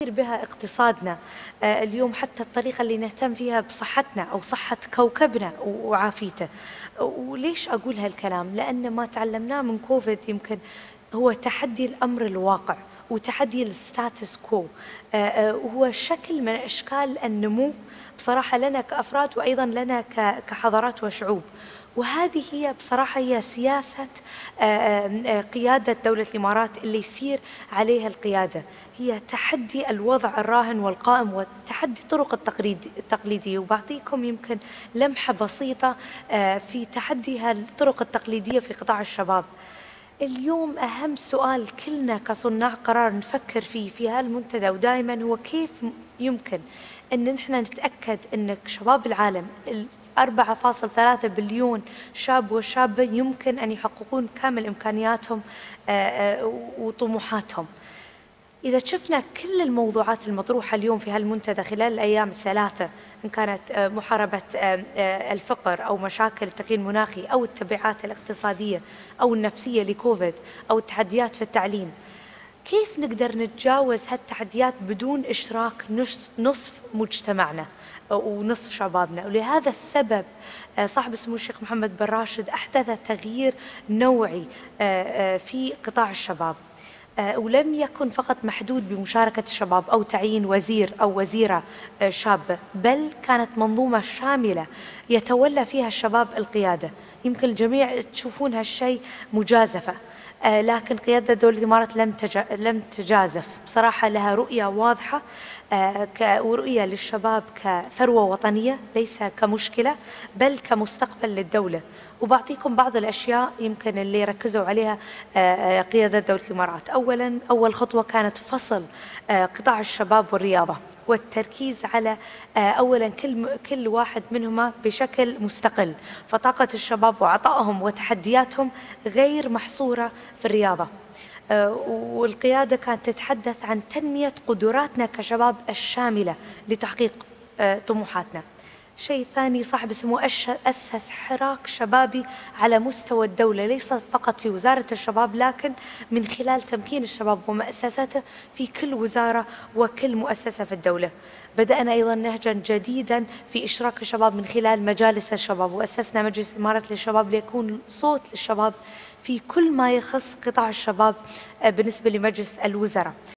تؤثر بها اقتصادنا اليوم، حتى الطريقة اللي نهتم فيها بصحتنا أو صحة كوكبنا وعافيته. وليش أقول هالكلام؟ لأن ما تعلمناه من كوفيد يمكن هو تحدي الأمر الواقع وتحدي الستاتس كو، وهو شكل من أشكال النمو بصراحة لنا كأفراد وأيضا لنا كحضارات وشعوب. وهذه هي بصراحة هي سياسة قيادة دولة الإمارات اللي يسير عليها القيادة، هي تحدي الوضع الراهن والقائم وتحدي الطرق التقليدية. وبعطيكم يمكن لمحة بسيطة في تحدي هالطرق التقليدية في قطاع الشباب. اليوم أهم سؤال كلنا كصناع قرار نفكر فيه في هالمنتدى ودائما هو كيف يمكن أن نحن نتأكد أن شباب العالم 4.3 بليون شاب وشابة يمكن أن يحققون كامل إمكانياتهم وطموحاتهم. إذا شفنا كل الموضوعات المطروحة اليوم في هالمنتدى خلال الأيام الثلاثة، إن كانت محاربة الفقر أو مشاكل التغيير المناخي أو التبعات الاقتصادية أو النفسية لكوفيد أو التحديات في التعليم، كيف نقدر نتجاوز هالتحديات بدون إشراك نصف مجتمعنا ونصف شبابنا؟ ولهذا السبب صاحب سمو الشيخ محمد بن راشد أحدث تغيير نوعي في قطاع الشباب، ولم يكن فقط محدود بمشاركة الشباب أو تعيين وزير أو وزيرة شابة، بل كانت منظومة شاملة يتولى فيها الشباب القيادة. يمكن الجميع تشوفون هالشيء مجازفة، لكن قيادة دولة الإمارات لم تجازف، بصراحة لها رؤية واضحة ورؤية للشباب كثروة وطنية ليس كمشكلة بل كمستقبل للدولة. وبعطيكم بعض الأشياء يمكن اللي ركزوا عليها قيادة دولة الإمارات. أول خطوة كانت فصل قطاع الشباب والرياضة والتركيز على أولا كل واحد منهما بشكل مستقل، فطاقة الشباب وعطائهم وتحدياتهم غير محصورة في الرياضة. والقيادة كانت تتحدث عن تنمية قدراتنا كشباب الشاملة لتحقيق طموحاتنا. شيء ثاني، صاحب سمو أسس حراك شبابي على مستوى الدولة، ليس فقط في وزارة الشباب لكن من خلال تمكين الشباب ومؤسساته في كل وزارة وكل مؤسسة في الدولة. بدأنا أيضا نهجا جديدا في إشراك الشباب من خلال مجالس الشباب، وأسسنا مجلس إمارة للشباب ليكون صوت للشباب في كل ما يخص قطاع الشباب بالنسبة لمجلس الوزراء.